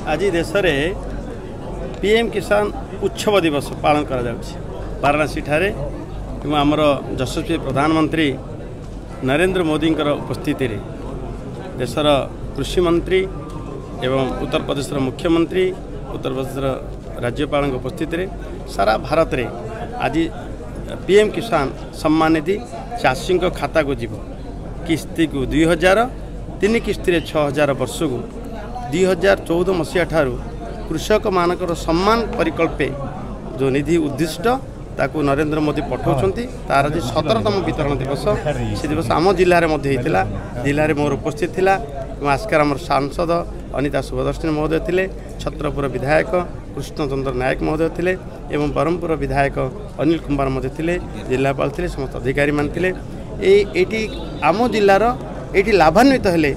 आज देश में पीएम किसान उत्सव दिवस पालन करा जाउछि वाराणसी ठारे एवं आमर यशस्वी प्रधानमंत्री नरेंद्र मोदी उपस्थिति रे देशर कृषि मंत्री एवं उत्तर प्रदेश मुख्यमंत्री उत्तर प्रदेश राज्यपाल उपस्थिति रे सारा भारत रे आज पीएम किसान सम्मान निधि चाषी खाता को जीव किस्ती को 2000 तीन किस्ती 6000 वर्ष को 2014 मसीहा ठारू कृषक मानकर सम्मान परिकल्पे जो निधि उद्दिष्ट ताकू नरेंद्र मोदी पठाउछंती तार आज 17तम वितरण दिवस से दिवस आम जिले में जिले में मोर उपस्थित थिला आस्कार आम सांसद अनिता सुभदर्शिनी महोदय थिले छत्रपुर विधायक कृष्णचंद्र नायक महोदय थिले एवं ब्रह्मपुर विधायक अनिल कुमार महोदय थिले जिलापाल थिले समस्त अधिकारी मान थिले एटी आम जिलार एटी लाभान्वित हेले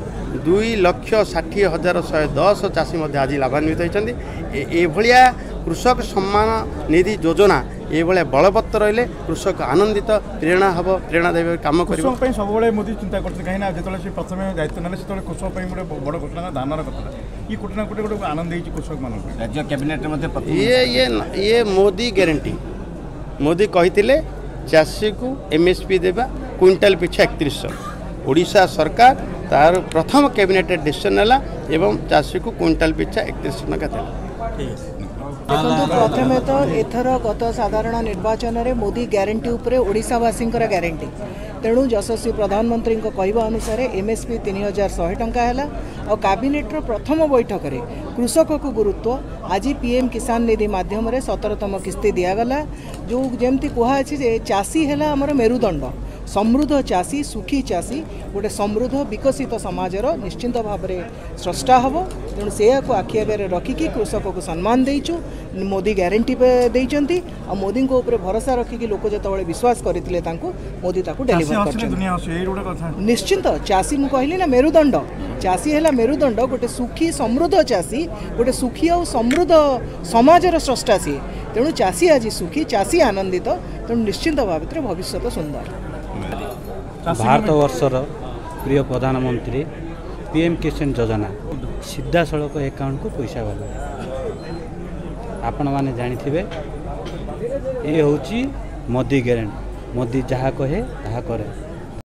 2,60,110 चाषी आज लाभान्वित होती एभलिया कृषक सम्मान निधि योजना ये बलवत्तर रहिले कृषक आनंदित प्रेरणा हम प्रेरणा देवे काम कर सब मोदी चिंता करते कहीं जो प्रथम दायित्व ना से कृषक गोटे बड़ घोषणा धानर कथा ये कोटना कोटे गोटे आनंद कृषक मान राज्य कैबिनेट ये मोदी गारंटी मोदी कही चाषी को एमएसपी देवा क्विंटाल पिछा 3100 ओडिशा सरकार तार प्रथम कैबिनेट डिसीजन है एवं चाषी को क्विंटाल पिछा 3100 टका देला। देखो प्रथम तो एथर गत साधारण निर्वाचन में मोदी ग्यारंटी उपरे ओडिशावासी ग्यारंटी तेणु यशस्वी प्रधानमंत्री कहवा अनुसार एमएसपी 3100 टंका है और कैबिनेट्र प्रथम बैठक में कृषक को गुरुत्व आज पीएम किसान निधि माध्यम 17तम किस्ती दिगला जो जमती कहुच्छे चाषी है आमर मेरुदंड समृद्ध चाषी सुखी चाषी गोटे समृद्ध विकसित समाजर निश्चिंत भाव में स्रष्टा हम तेणु से आखि आगे रखिकी कृषक को सम्मान देचु मोदी ग्यारंटी देइचंती आ मोदी को ऊपर भरोसा रखिकी लोक जो विश्वास करते मोदी डेलीवर कर निश्चिंत चाषी मु कहली ना मेरुदंड चाषी है मेरुदंड गोटे सुखी समृद्ध चाषी गोटे सुखी और समृद्ध समाजर स्रष्टा सी तेणु चाषी आज सुखी चाषी आनंदित तेणु निश्चिंत भाव में भविष्य सुंदर। भारत वर्षर प्रिय प्रधानमंत्री पीएम किसान योजना सीधा सड़क अकाउंट को पैसा गला आपण मैंने जानी ये हूँ मोदी ग्यारंटी मोदी जहाँ कहे ताहा करे।